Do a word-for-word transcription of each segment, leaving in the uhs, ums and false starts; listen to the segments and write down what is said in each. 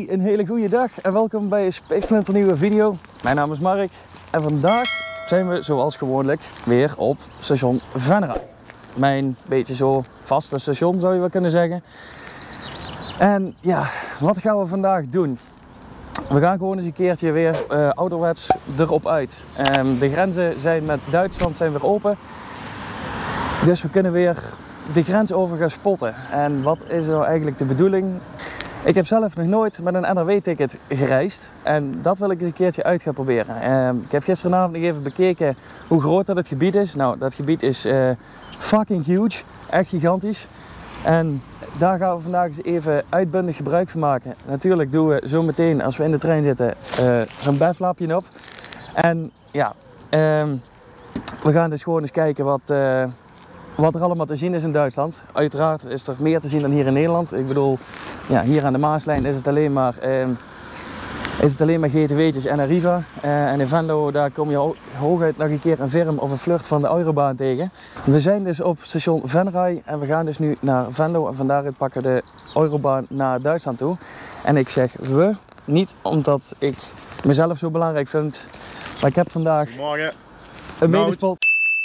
Hey, een hele goede dag en welkom bij een splinternieuwe video. Mijn naam is Mark en vandaag zijn we zoals gewoonlijk weer op station Venray. Mijn beetje zo vaste station zou je wel kunnen zeggen. En ja, wat gaan we vandaag doen? We gaan gewoon eens een keertje weer uh, ouderwets erop uit. Um, de grenzen zijn met Duitsland zijn weer open. Dus we kunnen weer de grens over gaan spotten. En wat is nou eigenlijk de bedoeling? Ik heb zelf nog nooit met een N R W-ticket gereisd en dat wil ik eens een keertje uit gaan proberen. Uh, ik heb gisteravond nog even bekeken hoe groot dat het gebied is. Nou, dat gebied is uh, fucking huge, echt gigantisch. En daar gaan we vandaag eens even uitbundig gebruik van maken. Natuurlijk doen we zo meteen, als we in de trein zitten, uh, zo'n beflapje op. En ja, uh, we gaan dus gewoon eens kijken wat... Uh, Wat er allemaal te zien is in Duitsland. Uiteraard is er meer te zien dan hier in Nederland. Ik bedoel, ja, hier aan de Maaslijn is het alleen maar, eh, is het alleen maar G T W'tjes en Arriva. Uh, en in Venlo daar kom je ho hooguit nog een keer een Virm of een Flirt van de Eurobahn tegen. We zijn dus op station Venray en we gaan dus nu naar Venlo en van daaruit pakken de Eurobahn naar Duitsland toe. En ik zeg we, niet omdat ik mezelf zo belangrijk vind, maar ik heb vandaag Goedemorgen. een medespot.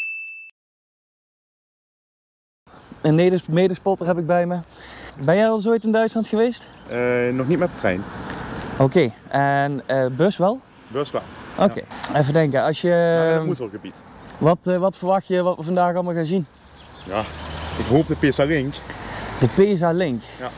Een medespotter heb ik bij me. Ben jij al zo ooit in Duitsland geweest? Uh, nog niet met de trein. Oké, okay. En uh, bus wel? Bus wel. Oké, okay. Ja. Even denken. Als je, ja, het Moezelgebied. Wat, uh, wat verwacht je wat we vandaag allemaal gaan zien? Ja, ik hoop de Pisa Link. De Pisa Link? Ja.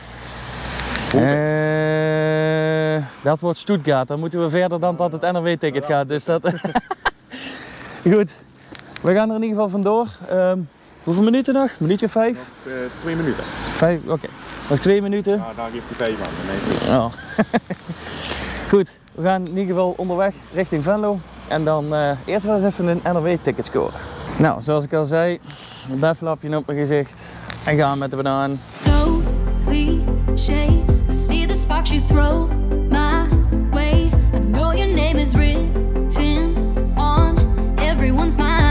Uh, dat wordt Stuttgart. Dan moeten we verder dan dat het N R W-ticket gaat. Dus dat... Goed, we gaan er in ieder geval vandoor. Um, Hoeveel minuten nog? Een minuutje of vijf? Nog, uh, twee minuten. Vijf, oké. Okay. Nog twee minuten? Ja, daar geeft hij vijf aan. Nee, oh. Goed, we gaan in ieder geval onderweg richting Venlo. En dan uh, eerst wel eens even een N R W-ticket scoren. Nou, zoals ik al zei, een beflapje op mijn gezicht. En gaan met de banaan. So cliché, I see the sparks you throw my way. I know your name is written on everyone's mind.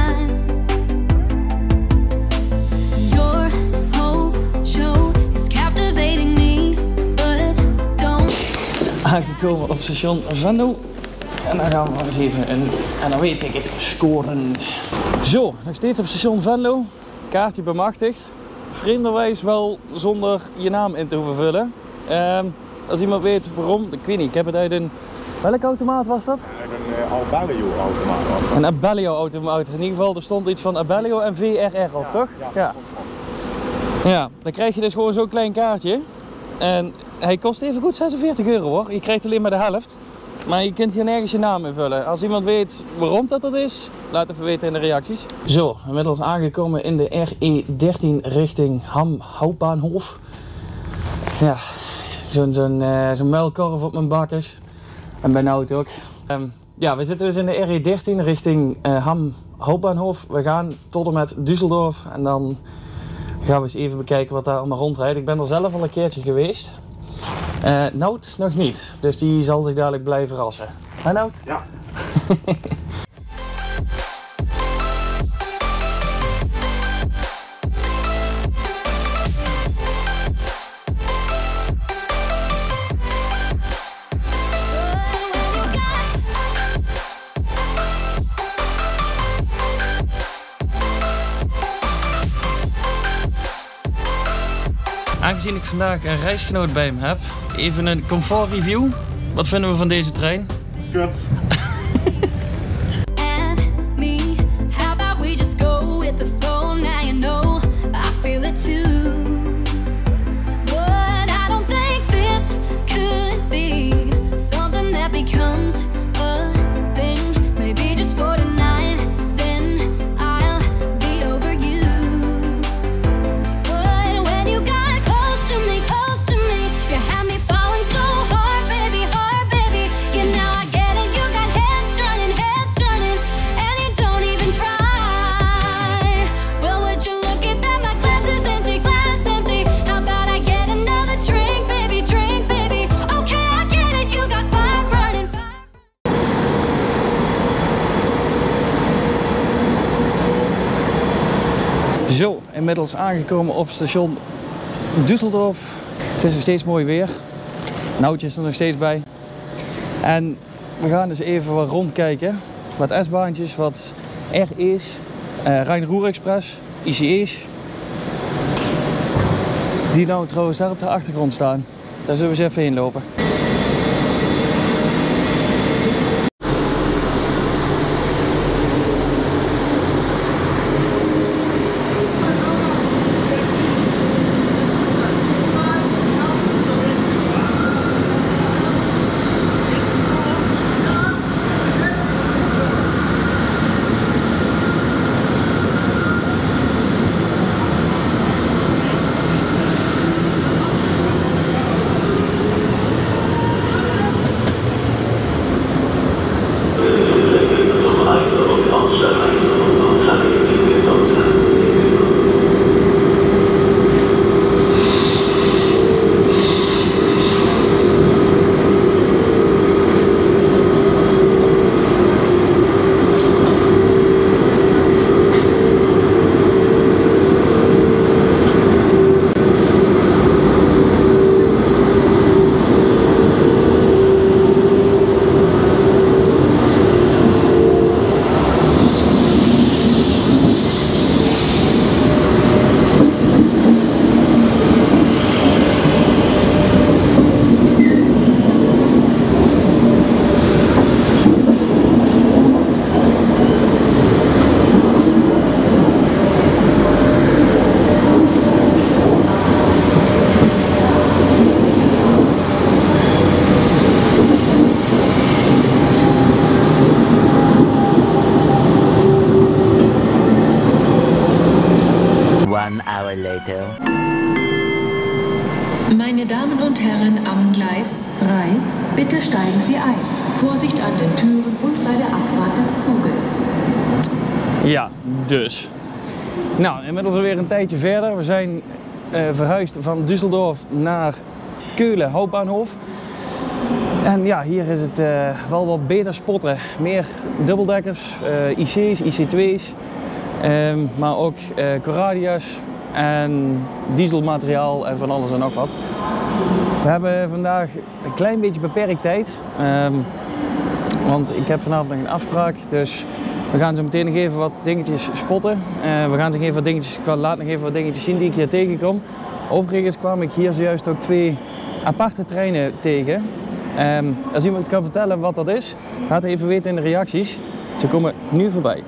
Aangekomen op station Venlo en dan gaan we eens even een N R W-ticket scoren. Zo, nog steeds op station Venlo, kaartje bemachtigd. Vreemderwijs wel zonder je naam in te hoeven vullen. Um, als iemand weet waarom, ik weet niet, ik heb het uit een... Welke automaat was dat? Een uh, Abellio automaat. Een Abellio automaat, in ieder geval er stond iets van Abellio en V R R op, ja, toch? Ja. Ja. Ja, dan krijg je dus gewoon zo'n klein kaartje. En hij kost even goed zesenveertig euro hoor. Je krijgt alleen maar de helft. Maar je kunt hier nergens je naam invullen. Als iemand weet waarom dat dat is, laat even weten in de reacties. Zo, inmiddels aangekomen in de R E dertien richting Hamm Hauptbahnhof. Ja, zo'n zo'n uh, zo'n muilkorf op mijn bakkes. En benauwd ook. Um, ja, we zitten dus in de R E dertien richting uh, Hamm Hauptbahnhof. We gaan tot en met Düsseldorf en dan gaan we eens even bekijken wat daar allemaal rondrijdt. Ik ben er zelf al een keertje geweest. Uh, Nout nog niet, dus die zal zich dadelijk blijven verrassen. Hè Nout? Ja. Aangezien ik vandaag een reisgenoot bij me heb, even een comfort review. Wat vinden we van deze trein? Kut. Zo, inmiddels aangekomen op station Düsseldorf. Het is nog steeds mooi weer. Noutje is er nog steeds bij. En we gaan dus even wat rondkijken. Wat S-baantjes, wat R E's, uh, Rijn-Roer Express, I C E's. Die nou trouwens daar op de achtergrond staan. Daar zullen we eens even heen lopen. One hour later. Meine Damen und Herren am Gleis drei, bitte steigen Sie ein. Vorsicht an den Türen und bei der Abfahrt des Zuges. Ja, dus. Nou, inmiddels alweer een tijdje verder. We zijn uh, verhuisd van Düsseldorf naar Keulen Hauptbahnhof. En ja, hier is het uh, wel wat beter spotten. Meer dubbeldekkers, uh, I C's, I C twee's. Um, maar ook uh, Coradia's en dieselmateriaal en van alles en nog wat. We hebben vandaag een klein beetje beperkt tijd, um, want ik heb vanavond nog een afspraak, dus we gaan zo meteen nog even wat dingetjes spotten. Uh, we gaan nog even wat dingetjes, ik laat nog even wat dingetjes zien die ik hier tegenkom. Overigens kwam ik hier zojuist ook twee aparte treinen tegen. Um, als iemand kan vertellen wat dat is, laat het even weten in de reacties. Ze komen nu voorbij.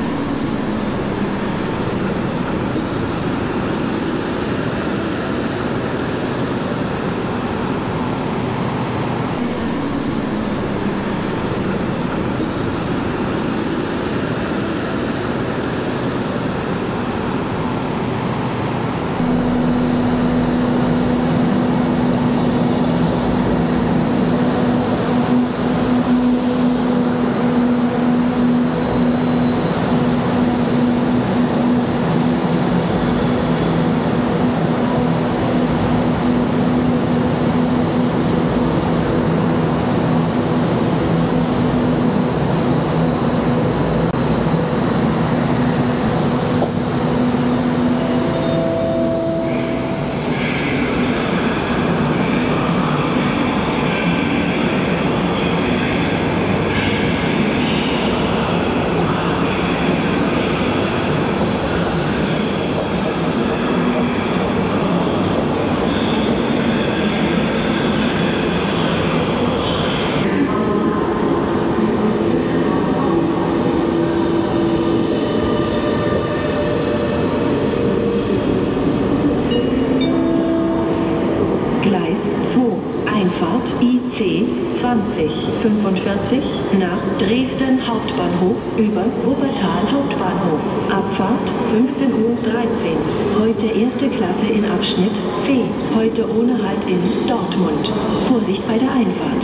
zwanzig fünfundvierzig nach Dresden Hauptbahnhof über Wuppertal Hauptbahnhof. Abfahrt fünfzehn Uhr dreizehn. Heute erste Klasse in Abschnitt C. Heute ohne Halt in Dortmund. Vorsicht bei der Einfahrt.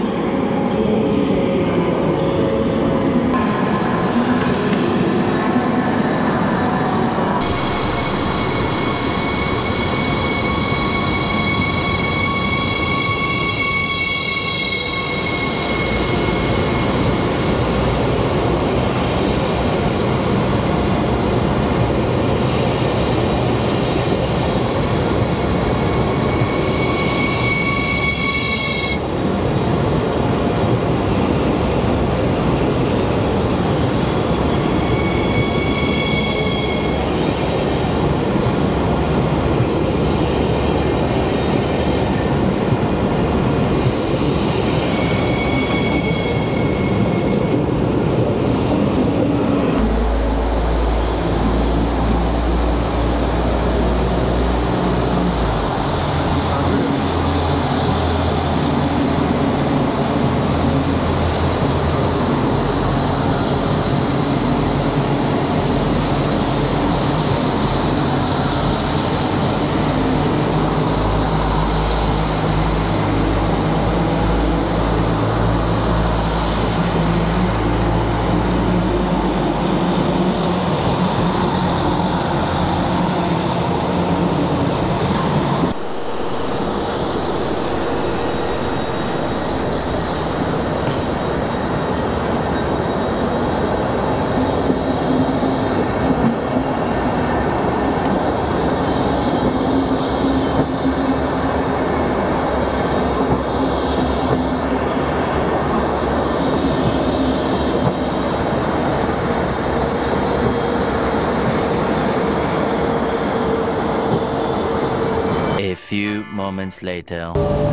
moments later.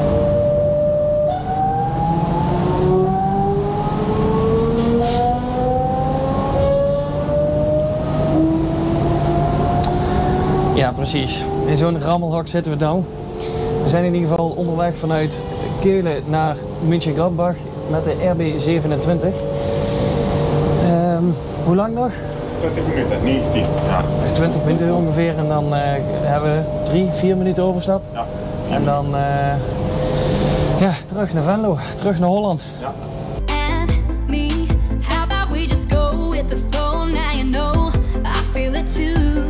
Ja, precies. In zo'n rammelhok zitten we nou. We zijn in ieder geval onderweg vanuit Keulen naar München-Gladbach met de R B zevenentwintig. Um, hoe lang nog? twintig minuten, negentien. Ja. twintig minuten ongeveer en dan uh, hebben we drie, vier minuten overstap. Ja. En dan uh, ja, terug naar Venlo, terug naar Holland. Ja. And me, how about we just go with the flow? Now you know I feel it too.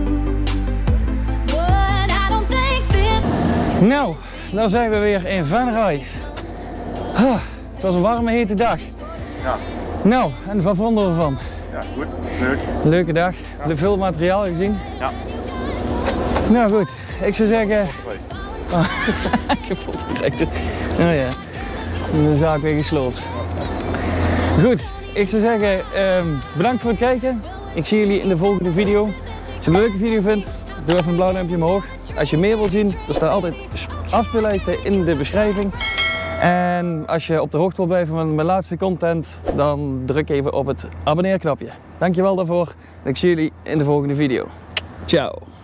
But I don't think this. Nou, dan zijn we weer in Venray. Ah, het was een warme, hete dag. Ja. Nou, en wat vonden we ervan? Ja, goed. Leuk. Leuke dag, ja. Veel materiaal gezien. Ja. Nou goed, ik zou zeggen... Oh, kapot gekregen. Oh ja, de zaak weer gesloopt. Goed, ik zou zeggen um, bedankt voor het kijken. Ik zie jullie in de volgende video. Als je een leuke video vindt, doe even een blauw duimpje omhoog. Als je meer wilt zien, er staan altijd afspeellijsten in de beschrijving. En als je op de hoogte wilt blijven van mijn laatste content, dan druk even op het abonneerknopje. Dankjewel daarvoor en ik zie jullie in de volgende video. Ciao!